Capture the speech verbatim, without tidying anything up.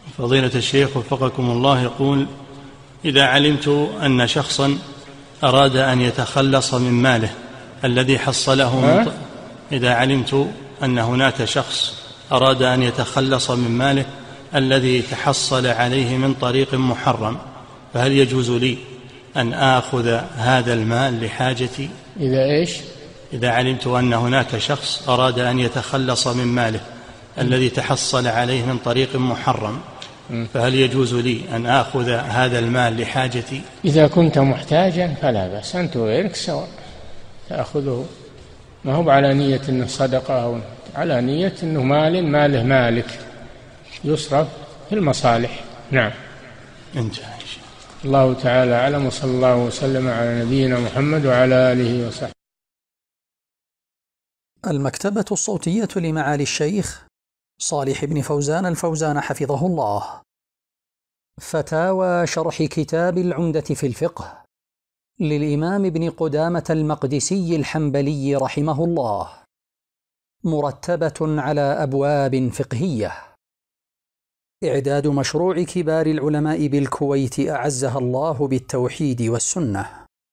فضيلة الشيخ وفقكم الله، يقول: إذا علمت أن شخصا أراد أن يتخلص من ماله الذي حصله من ط... إذا علمت أن هناك شخص أراد أن يتخلص من ماله الذي تحصل عليه من طريق محرم، فهل يجوز لي أن آخذ هذا المال لحاجتي؟ إذا إيش؟ إذا علمت أن هناك شخص أراد أن يتخلص من ماله الذي تحصل عليه من طريق محرم، فهل يجوز لي أن آخذ هذا المال لحاجتي؟ إذا كنت محتاجا فلا بأس، أنت وغيرك سواء تأخذه، ما هو على نية أنه صدقة، أو على نية أنه مال ماله مالك يصرف في المصالح. نعم. انتهى. الله تعالى أعلم، وصلى الله وسلم على نبينا محمد وعلى آله وصحبه. المكتبة الصوتية لمعالي الشيخ صالح بن فوزان الفوزان حفظه الله. فتاوى شرح كتاب العمدة في الفقه للإمام ابن قدامة المقدسي الحنبلي رحمه الله، مرتبة على أبواب فقهية. إعداد مشروع كبار العلماء بالكويت أعزها الله بالتوحيد والسنة.